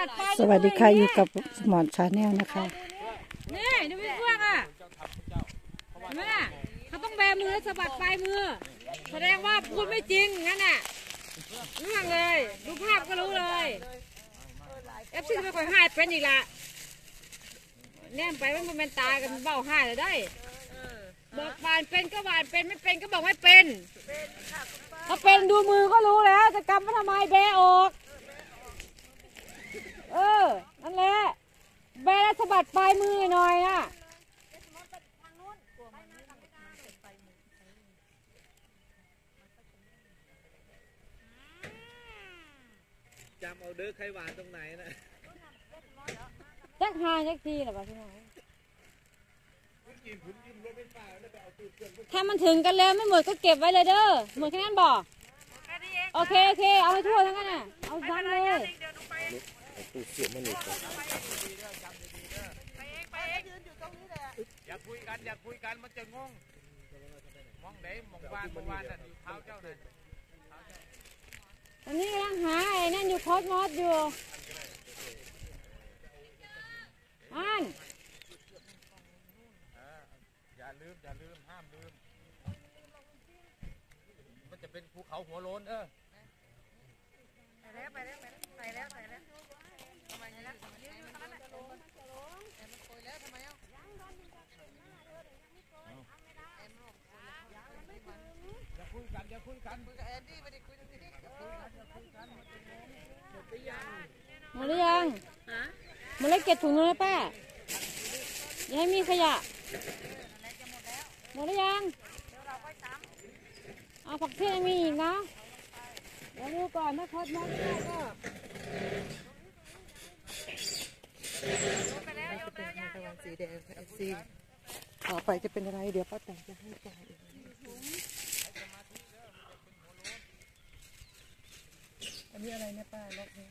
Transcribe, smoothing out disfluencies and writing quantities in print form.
บัดไปสวัสดีค่ะอยู่กับสมอนชาแนลนะคะนี่ดูพี่พวกอ่ะเห็นไหมล่ะเขาต้องแบมือสะบัดปลายมือแสดงว่าพูดไม่จริงงั้นน่ะเรื่องเลยดูภาพก็รู้เลยซีไม่ค่อยหายเป็นอีกละแนมไปมันเป็นตากันเบ้าหายเลยได้บอกบานเป็นก็บานเป็นไม่เป็นก็บอกไม่เป็นถ้าเป็นดูมือก็รู้แล้วจะกำมาทำไมแบออกนั่นแหละแบแล้วสะบัดปลายมือหน่อยอ่ะจำเอาเด้อไข่หวานตรงไหนนะจักหาจักทีหรอป่ะพี่น้องถ้ามันถึงกันแล้วไม่หมดก็เก็บไว้เลยเด้อหมดแค่นั้นบอกโอเคเอาให้ทั่วทั้งนั้นน่ะเอาซ้ำเลยตู้เสียมันเลยอย่าคุยกันมันจะงงมองไหนมองวานนั่นอยู่เท้าเจ้านั่นอันนี้กำลังหาไอ้นั่นอยู่คอสมอสอยู่อันอย่าลืมห้ามลืมมันจะเป็นภูเขาหัวโล้นไปแล้วทำไมแล้วทำไมอย่าคุยกันคุยกับแอนดี้ไม่ได้คุยตรงนี้หมดหรือยังหมดแล้วเก็บถุงเลยป้าอย่าให้มีขยะหมดหรือยังเอาผักเทศมีอีกนะเดี๋ยวดูก่อนถ้าคอสมอสก็สีแดงสีต่อไปจะเป็นอะไรเดี๋ยวป้าแต่งจะให้จ่ายอันนี้อะไรนะป้าล็อกนี้